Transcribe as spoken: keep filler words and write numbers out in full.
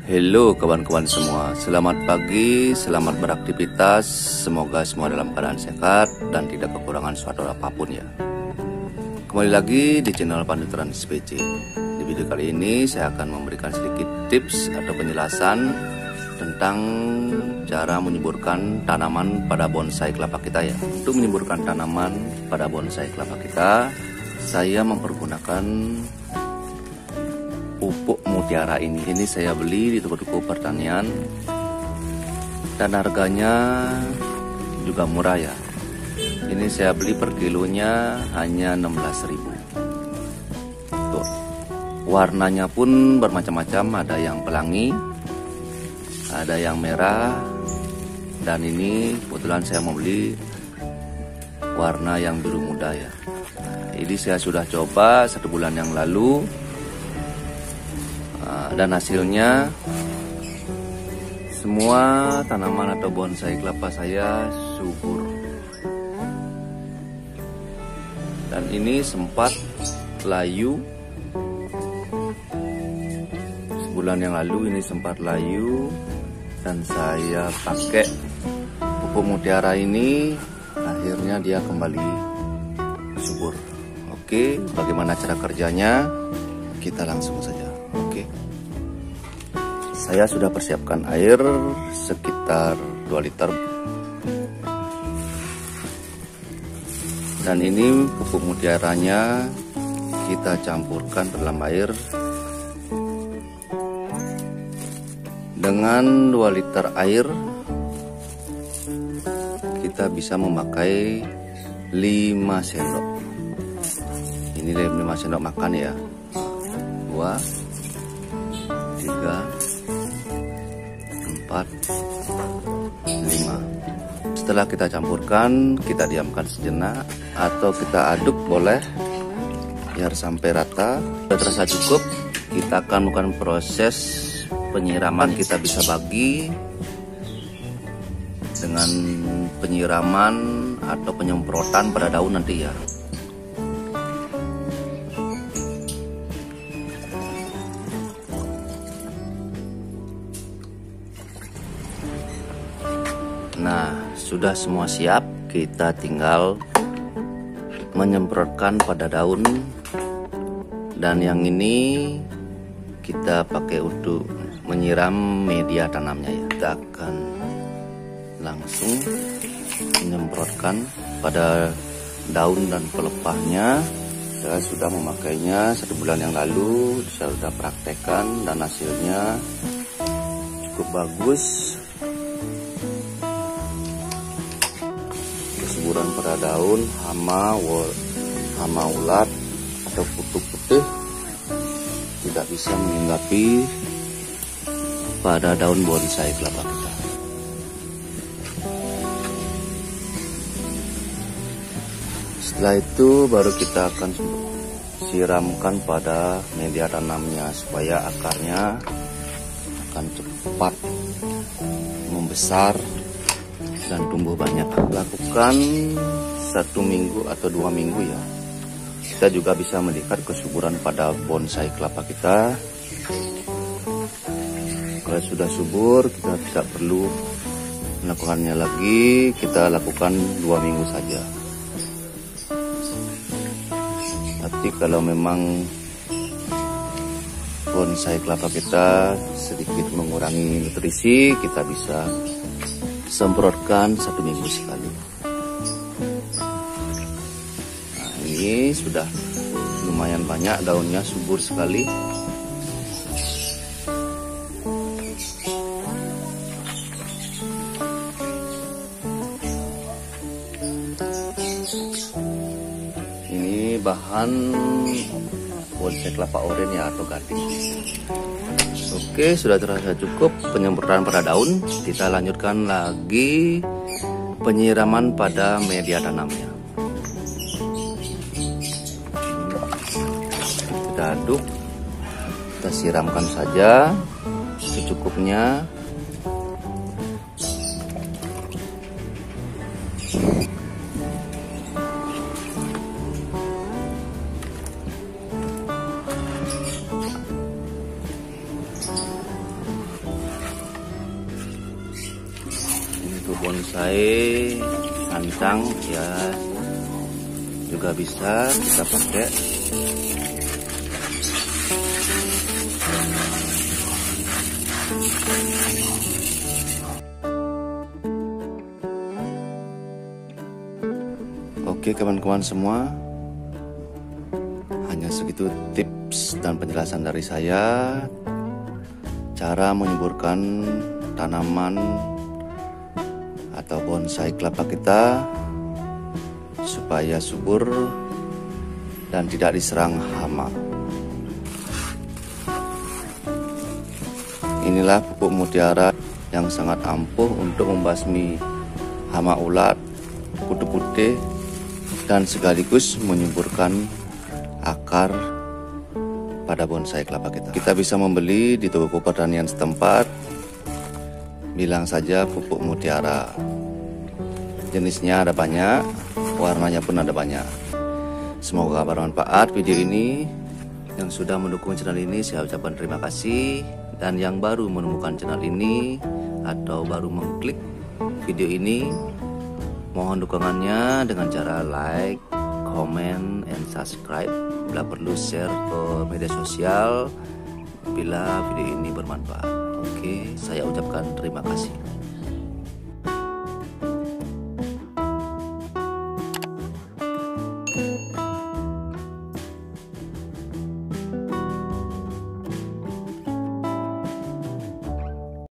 Halo kawan-kawan semua, selamat pagi, selamat beraktivitas. Semoga semua dalam keadaan sehat dan tidak kekurangan suatu apapun ya. Kembali lagi di channel Pandu Trans P C. Di video kali ini saya akan memberikan sedikit tips atau penjelasan tentang cara menyuburkan tanaman pada bonsai kelapa kita ya. Untuk menyuburkan tanaman pada bonsai kelapa kita, saya mempergunakan pupuk mutiara ini. Ini saya beli di toko-toko pertanian dan harganya juga murah ya. Ini saya beli per kilonya hanya enam belas ribu. Tuh. Warnanya pun bermacam-macam, ada yang pelangi, ada yang merah, dan ini kebetulan saya mau beli warna yang biru muda ya. Ini saya sudah coba satu bulan yang lalu. Dan hasilnya semua tanaman atau bonsai kelapa saya subur. Dan ini sempat layu sebulan yang lalu, ini sempat layu dan saya pakai pupuk mutiara ini, akhirnya dia kembali subur. Oke, bagaimana cara kerjanya? Kita langsung saja. Oke. Saya sudah persiapkan air sekitar dua liter. Dan ini pupuk mutiaranya kita campurkan ke dalam air. Dengan dua liter air kita bisa memakai lima sendok. Ini lima sendok makan ya. dua, tiga, empat, lima. Setelah kita campurkan, kita diamkan sejenak atau kita aduk boleh biar sampai rata. Sudah terasa cukup, kita akan melakukan proses penyiraman. Kita bisa bagi dengan penyiraman atau penyemprotan pada daun nanti ya. Nah, sudah semua siap, kita tinggal menyemprotkan pada daun. Dan yang ini kita pakai untuk menyiram media tanamnya ya. Kita akan langsung menyemprotkan pada daun dan pelepahnya. Saya sudah memakainya satu bulan yang lalu, saya sudah praktekkan dan hasilnya cukup bagus. Kesuburan pada daun, hama, hama ulat atau kutu putih tidak bisa menghinggapi pada daun bonsai kelapa kita. Setelah itu baru kita akan siramkan pada media tanamnya supaya akarnya akan cepat membesar dan tumbuh banyak. Lakukan satu minggu atau dua minggu ya. Kita juga bisa melihat kesuburan pada bonsai kelapa kita. Kalau sudah subur, kita tidak perlu melakukannya lagi. Kita lakukan dua minggu saja. Tapi kalau memang bonsai kelapa kita sedikit mengurangi nutrisi, kita bisa semprotkan satu minggu sekali. Nah, ini sudah lumayan banyak daunnya, subur sekali. Ini bahan bonsai kelapa oren ya atau gading. Oke, sudah terasa cukup penyemprotan pada daun. Kita lanjutkan lagi penyiraman pada media tanamnya. Kita aduk, kita siramkan saja secukupnya. bonsai ancang ya juga bisa kita pakai. Oke kawan-kawan semua, hanya segitu tips dan penjelasan dari saya cara menyuburkan tanaman atau bonsai kelapa kita supaya subur dan tidak diserang hama. Inilah pupuk mutiara yang sangat ampuh untuk membasmi hama ulat, kutu putih, dan sekaligus menyuburkan akar pada bonsai kelapa kita. Kita bisa membeli di toko pertanian setempat. Bilang saja pupuk mutiara. Jenisnya ada banyak, warnanya pun ada banyak. Semoga bermanfaat video ini. Yang sudah mendukung channel ini saya ucapkan terima kasih. Dan yang baru menemukan channel ini atau baru mengklik video ini, mohon dukungannya dengan cara like, comment, and subscribe. Bila perlu share ke media sosial bila video ini bermanfaat. Oke, saya ucapkan terima kasih.